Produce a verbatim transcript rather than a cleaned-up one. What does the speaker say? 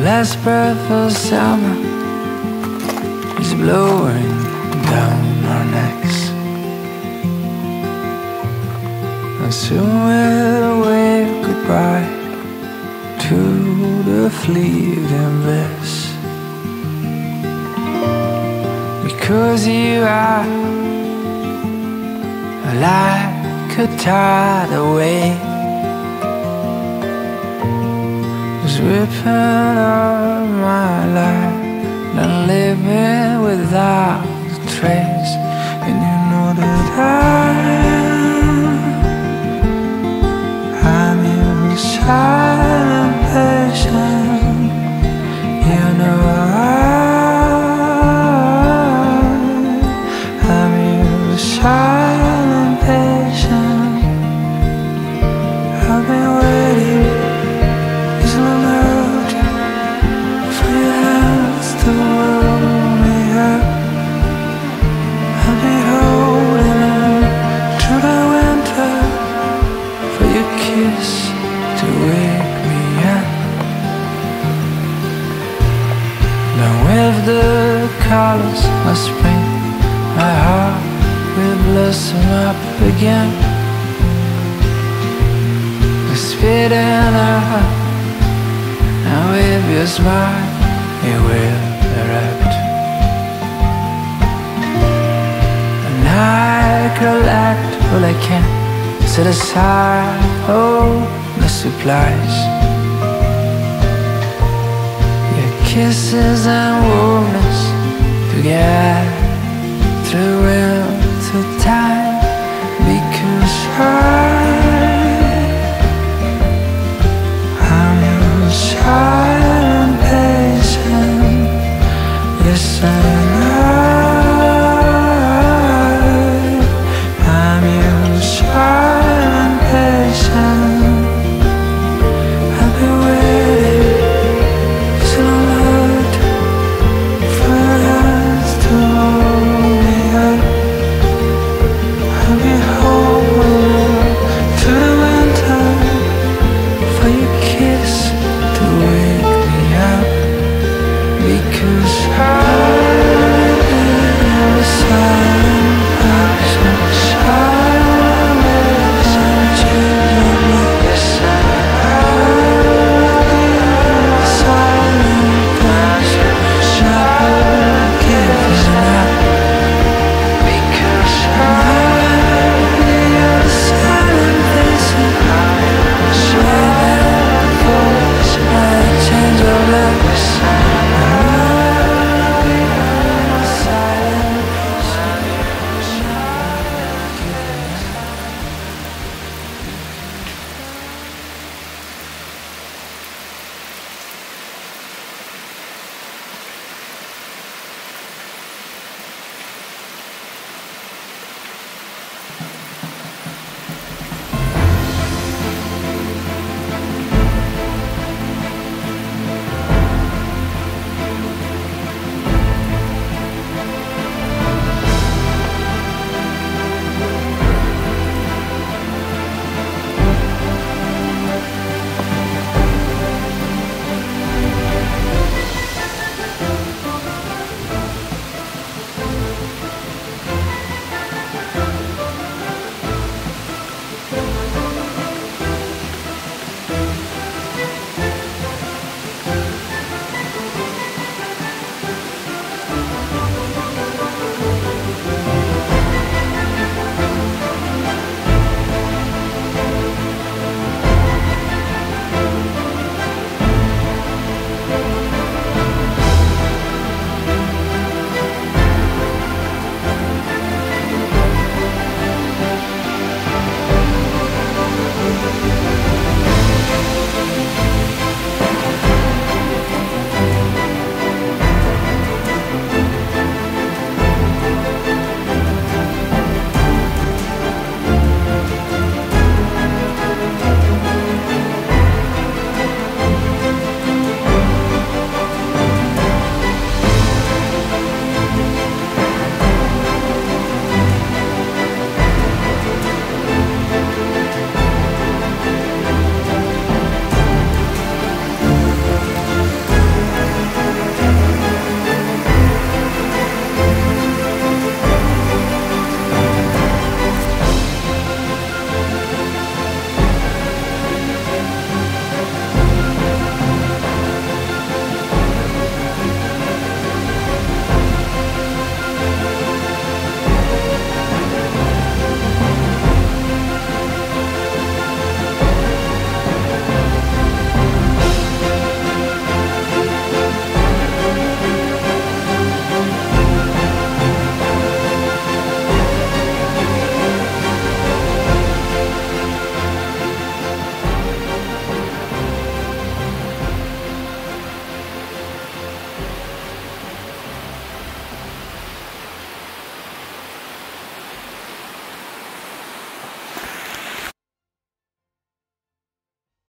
last breath of summer is blowing down our necks, and soon we'll wave goodbye to the fleeting bliss. Because you are like a tidal wave, just ripping up my life and living without a trace. And you know that I'm, I'm in silent patient. You know I, I'm in silent patient. I've been waiting this long out for your hands to hold me up. I've been holding on through the winter for your kiss to wake me up. Now with the colors of spring, my heart will blossom up again. We're speeding up, and with your smile it will erupt. And I collect all I can, set aside all the supplies. Your kisses and warmness to get through winter time, because I